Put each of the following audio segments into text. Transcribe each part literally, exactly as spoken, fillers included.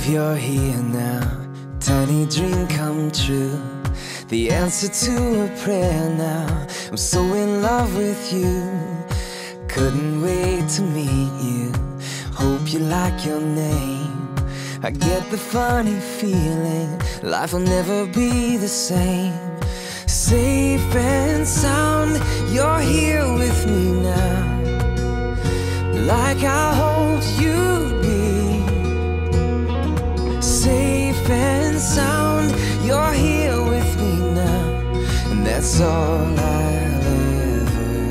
believe you're here now. Tiny dream come true. The answer to a prayer now. I'm so in love with you. Couldn't wait to meet you. Hope you like your name. I get the funny feeling life will never be the same. Safe and sound, you're here with me now, like I hoped you'd be. Safe and sound, you're here with me now, and that's all I'll ever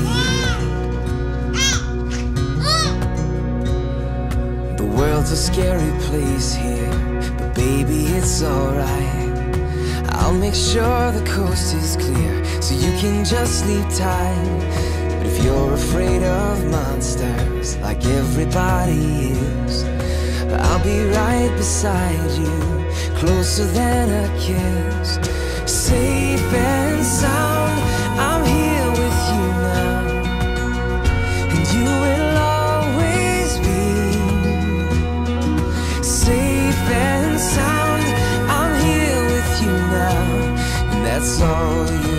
need. The world's a scary place here, but baby, it's alright. I'll make sure the coast is clear, so you can just sleep tight. But if you're afraid of monsters, like everybody is, I'll be right beside you, closer than a kiss. Safe and sound, I'm here with you now, and you will always be. Safe and sound, I'm here with you now, and that's all you